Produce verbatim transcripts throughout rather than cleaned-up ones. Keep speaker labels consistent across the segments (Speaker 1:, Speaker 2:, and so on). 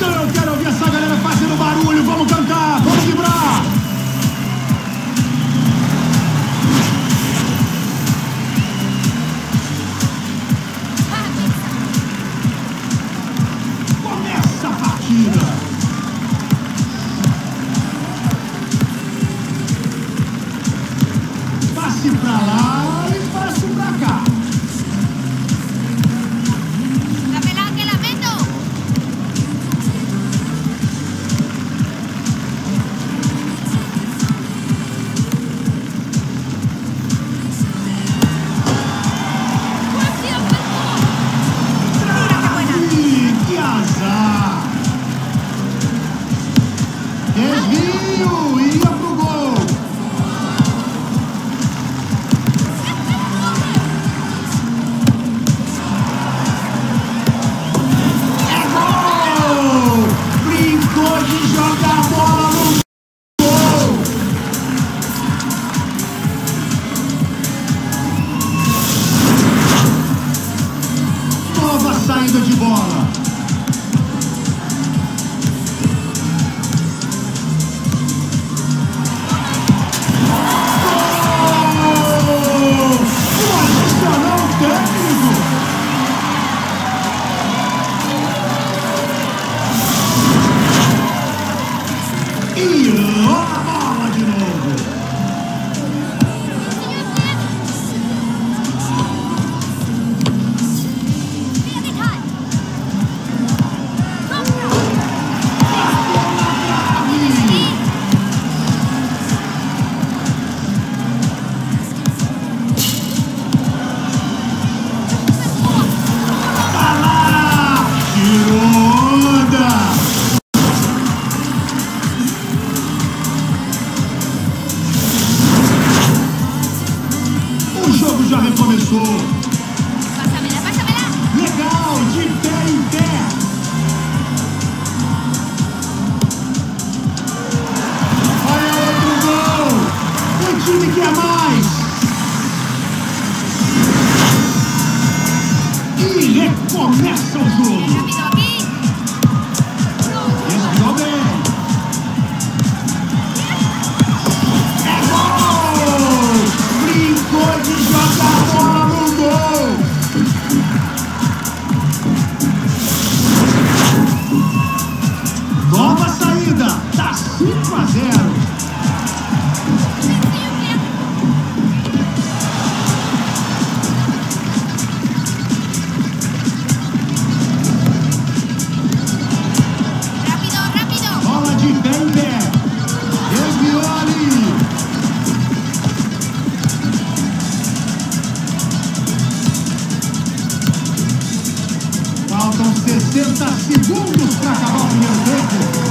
Speaker 1: Eu quero ouvir essa galera fazendo barulho. Vamos cantar, vamos vibrar. Começa a partida. Passe pra lá e passe pra cá. Desvio, ia pro gol. É gol! Brincou de jogar a bola no gol. Nova saída de bola. Já recomeçou.
Speaker 2: Pássamela, pássamela.
Speaker 1: Legal, de pé em pé. Olha outro gol. O time quer mais. E recomeça o jogo.
Speaker 2: Rápido aqui.
Speaker 1: Desviou bem. É gol! Brincou de jogar a bola no gol. Nova saída. Tá cinco a zero.
Speaker 2: Rápido, rápido.
Speaker 1: Bola de pé em pé. Desviou ali. Faltam sessenta segundos para acabar o primeiro tempo.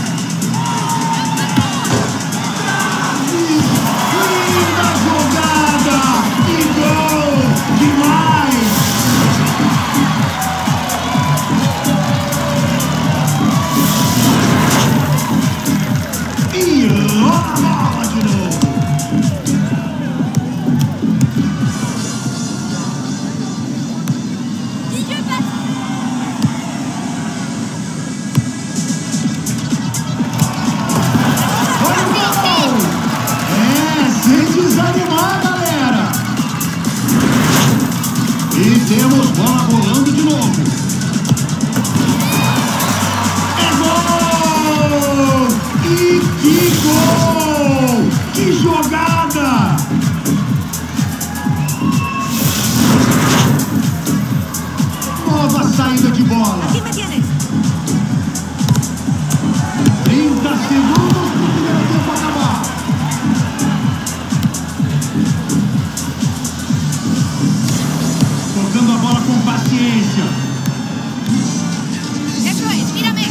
Speaker 1: Linda jogada! E gol! Demais! E olha a bola de novo! Desanimar, galera! E temos bola rolando de novo. É gol! E que gol! Que jogada! Nova saída de bola.
Speaker 2: Aqui me tienes.
Speaker 1: trinta segundos para o primeiro tempo acabar. Tocando a bola com paciência.
Speaker 2: Eso es, mírame.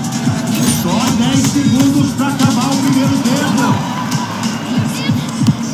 Speaker 1: Só dez segundos para acabar o primeiro tempo.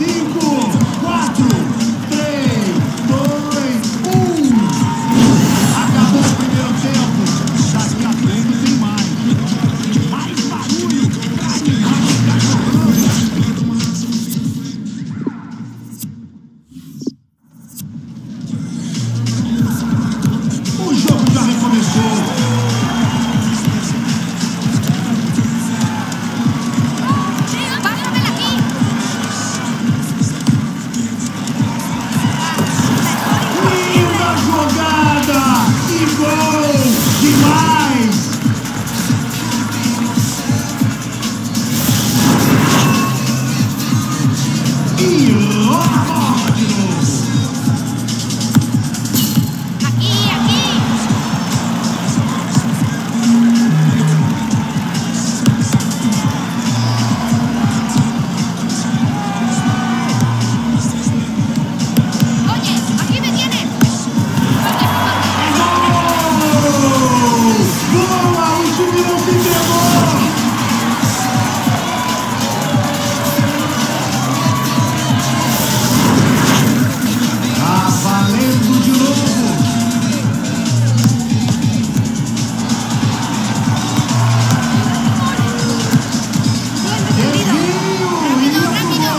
Speaker 1: rola a bola de novo.
Speaker 2: Aqui, aqui. Oye, aquí me tienes. Corre, corre.
Speaker 1: Gol! Boa! O time não se entregou! Tá valendo de novo! Desvio!
Speaker 2: Rápido,
Speaker 1: Isso!
Speaker 2: rápido.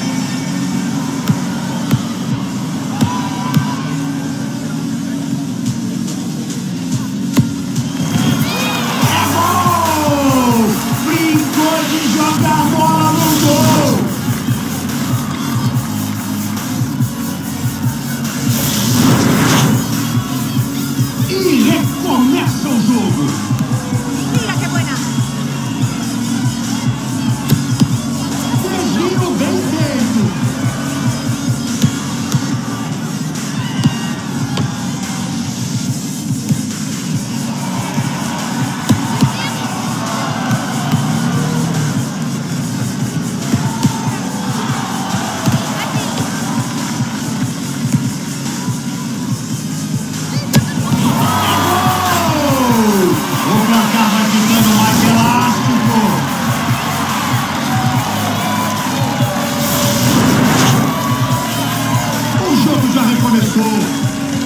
Speaker 1: É gol! Brincou de jogar a bola no gol! E recomeça o jogo!
Speaker 2: Mira qué buena.
Speaker 1: Desvio bem feito! Gol! O placar vai ficando mais elástico! O jogo já recomeçou!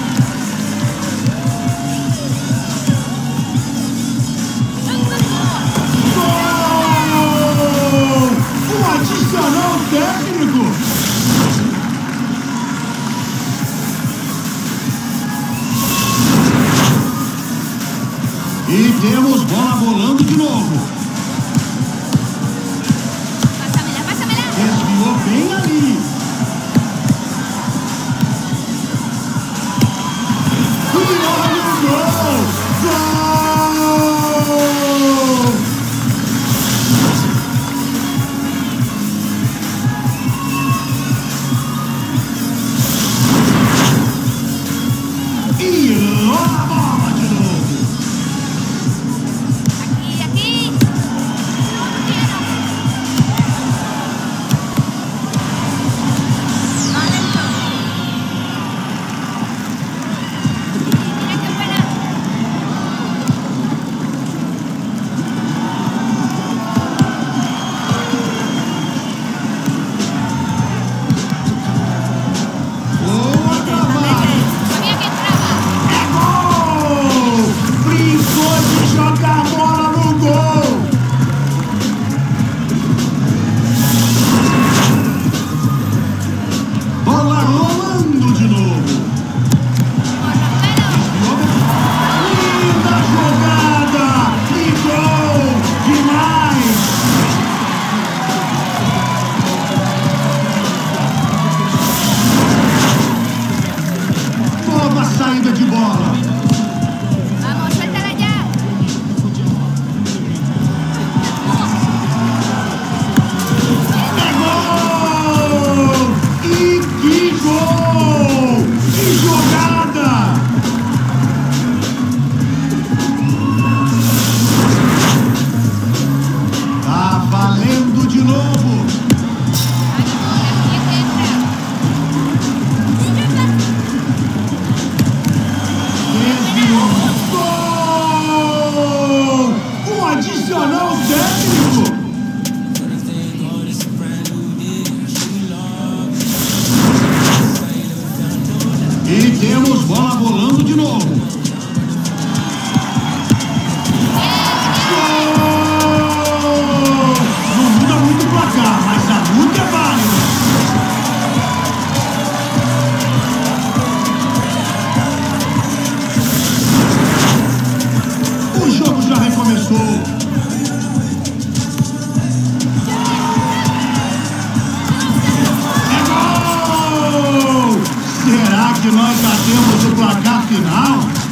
Speaker 1: Gol! Um adicional técnico! E temos bola rolando de novo.
Speaker 2: Pásamela, pásamela.
Speaker 1: Desviou bem ali. E olha o gol! Gol! E rola a bola de novo.
Speaker 2: Aquí, aquí. No quiero. Más lento. Mira qué buena.
Speaker 1: Boa travada.
Speaker 2: Sabía que entraba.
Speaker 1: É gol! Brincou de jogar a bola no gol! Bola rolando de novo!
Speaker 2: Por los pelos.
Speaker 1: Linda jogada! E gol! Demais! Toma a saída de bola!
Speaker 2: Vamos, suéltala ya.
Speaker 1: É gol! E que gol! Que jogada! Tá valendo de novo!
Speaker 2: Ánimo, la siguiente entra.
Speaker 1: Desviou! Gol! Um adicional técnico! E temos bola rolando de novo! Gol! Não muda muito o placar, mas a luta é válida! O jogo já recomeçou! É gol! Será que nós já temos o placar final?